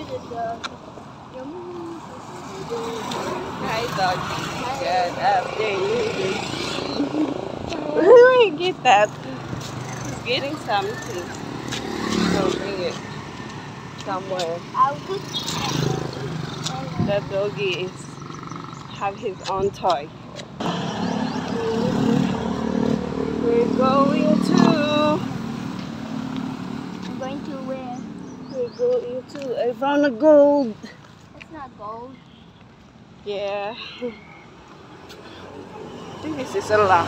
Hi, doggy. Good afternoon. Where do I get that? He's getting something. So bring it somewhere. The doggy is have his own toy. We're going to. I'm going to where? We're going to. I found a gold. It's not gold. Yeah. I think this is a lock.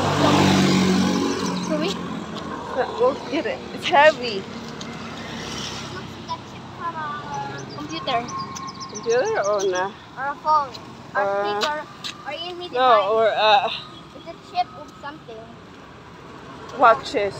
For me? We'll get it. It's heavy. It looks like a chip from a computer. Computer or nah? Or a phone. Or speaker. Or any device. No, or It's a chip of something. watches.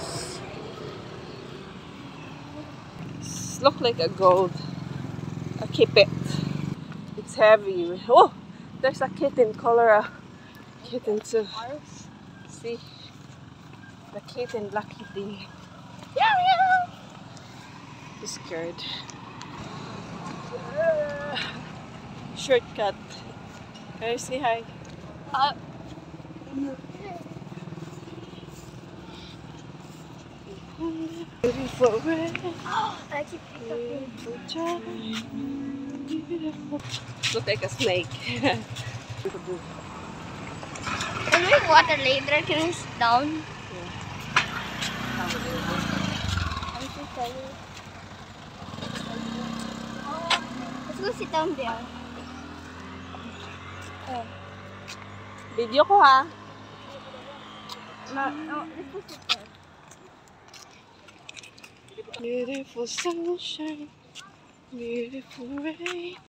Look like a gold. I keep it. It's heavy. Oh, there's a kitten. Color a kitten too. See, the kitten, black kitten. Meow meow. He's scared. Shortcut. Can you say hi? Beautiful red. I keep picking. Beautiful. Look like a snake. Can we water later? Can we sit down? I'm so tired. Let's go sit down there. Oh. Video ko ha. No, let's go sit there. Beautiful sunshine, beautiful rain.